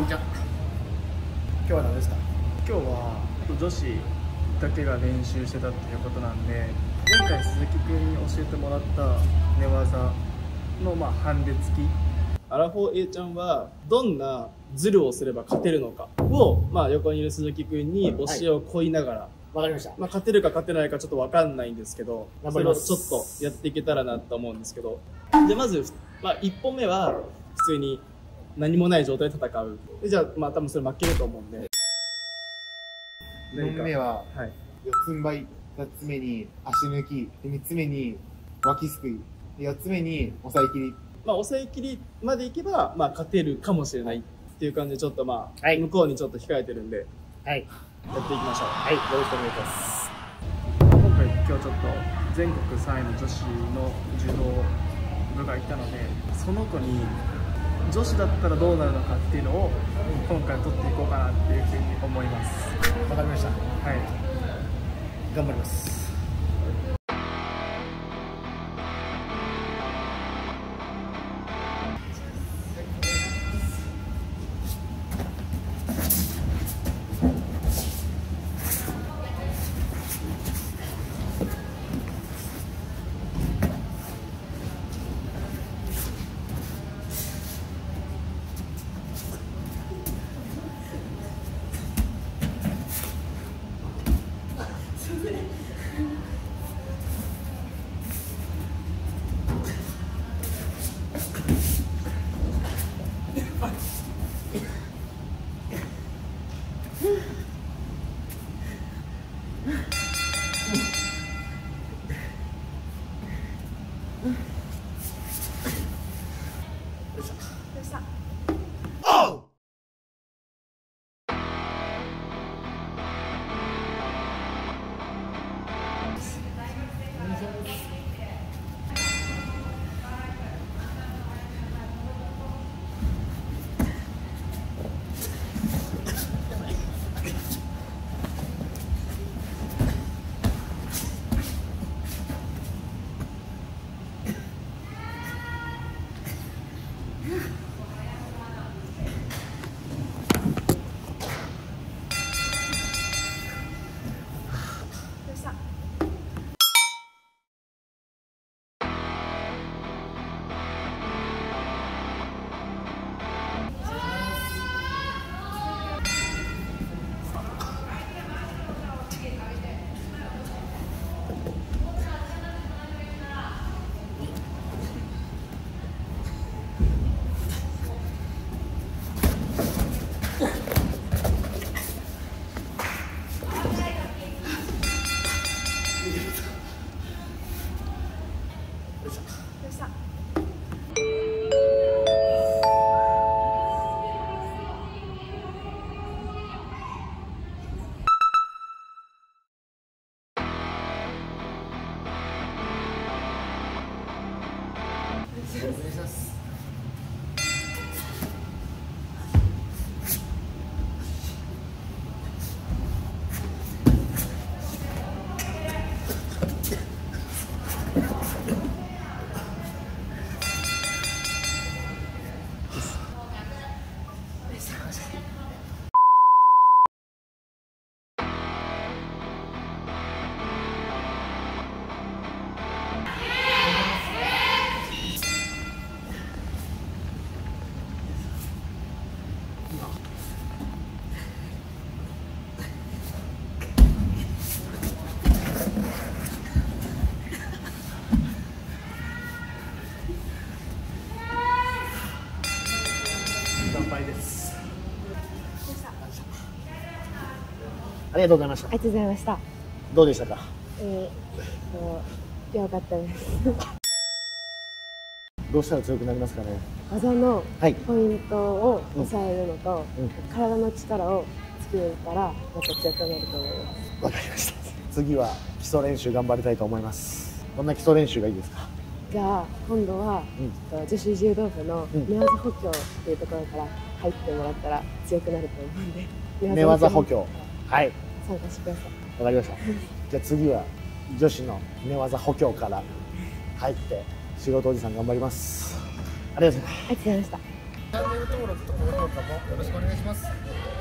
にちは。今日は何ですか？ 今日は女子だけが練習してたっていうことなんで、前回鈴木くんに教えてもらった寝技のハンデ付き。アラフォー A ちゃんはどんなズルをすれば勝てるのかを、横にいる鈴木くんに教えを請いながら、 わかりました。 勝てるか勝てないかちょっと分かんないんですけど、それを頑張りますちょっとやっていけたらなと思うんですけど、じゃあまず、1本目は普通に何もない状態で戦う。でじゃあ多分それ負けると思うんで。 4目ははい、 四つん這い、2つ目に足抜き、3つ目に脇すくい、4つ目に抑え切り。 抑え切りまでいけば、勝てるかもしれないっていう感じで、ちょっとい向こうにちょっと控えてるんで、 はい。 やっていきましょう。 はい。よろしくお願いします。 今日ちょっと全国3位の女子の柔道部がいたので、その子に女子だったらどうなるのかっていうのを今回取っていこうかなっていうふうに思います。 わかりました。 はい、 頑張ります。お願いします。乾杯です。ありがとうございました。 ありがとうございました。 どうでしたか？ よかったです。 どうしたら強くなりますかね？ 技のはいポイントを抑えるのと、体の力をつけたらまた強くなると思います。 わかりました。次は基礎練習頑張りたいと思います。どんな基礎練習がいいですか？ じゃあ今度は、女子柔道部の寝技補強っていうところから入ってもらったら強くなると思うんで、 寝技補強、はい、 参加してください。 わかりました。じゃあ次は女子の寝技補強から入って仕事おじさん頑張ります。ありがとうございます。 ありがとうございました。 チャンネル登録と高評価もよろしくお願いします。 ます。